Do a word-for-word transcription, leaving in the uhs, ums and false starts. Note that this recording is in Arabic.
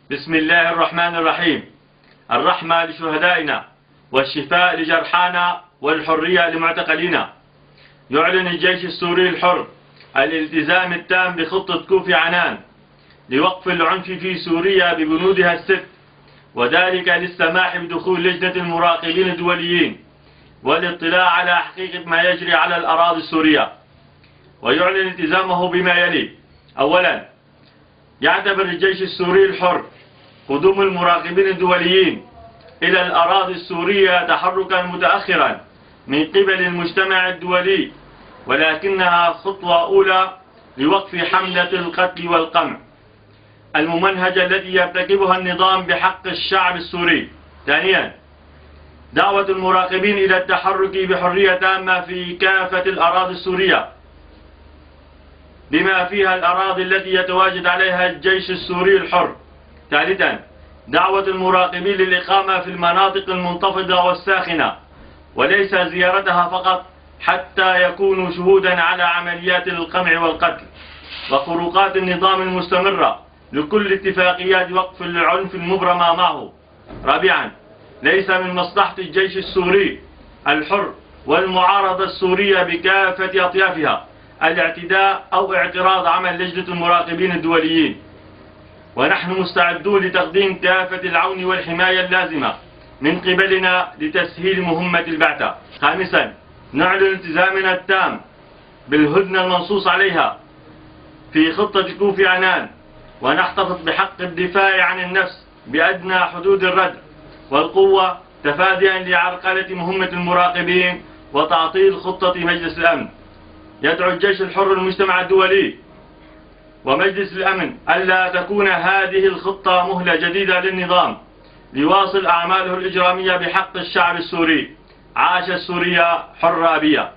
بسم الله الرحمن الرحيم. الرحمة لشهدائنا والشفاء لجرحانا والحرية لمعتقلينا. يعلن الجيش السوري الحر الالتزام التام بخطة كوفي عنان لوقف العنف في سوريا ببنودها الست، وذلك للسماح بدخول لجنة المراقبين الدوليين والاطلاع على حقيقة ما يجري على الأراضي السورية. ويعلن التزامه بما يلي: أولا، يعتبر الجيش السوري الحر قدوم المراقبين الدوليين إلى الأراضي السورية تحركا متأخرا من قبل المجتمع الدولي، ولكنها خطوة أولى لوقف حملة القتل والقمع الممنهجة التي يرتكبها النظام بحق الشعب السوري. ثانيا، دعوة المراقبين إلى التحرك بحرية تامة في كافة الأراضي السورية بما فيها الأراضي التي يتواجد عليها الجيش السوري الحر. ثالثا، دعوة المراقبين للإقامة في المناطق المنتفضة والساخنة وليس زيارتها فقط، حتى يكونوا شهودا على عمليات القمع والقتل وخروقات النظام المستمرة لكل اتفاقيات وقف العنف المبرمة معه. رابعا، ليس من مصلحة الجيش السوري الحر والمعارضة السورية بكافة أطيافها الاعتداء أو اعتراض عمل لجنة المراقبين الدوليين، ونحن مستعدون لتقديم كافة العون والحماية اللازمة من قبلنا لتسهيل مهمة البعثة. خامسا، نعلن التزامنا التام بالهدنة المنصوص عليها في خطة كوفي عنان، ونحتفظ بحق الدفاع عن النفس بأدنى حدود الردع والقوة تفاديا لعرقلة مهمة المراقبين وتعطيل خطة مجلس الأمن. يدعو الجيش الحر المجتمع الدولي ومجلس الأمن ألا تكون هذه الخطة مهلة جديدة للنظام ليواصل أعماله الإجرامية بحق الشعب السوري. عاش السورية حرة أبية.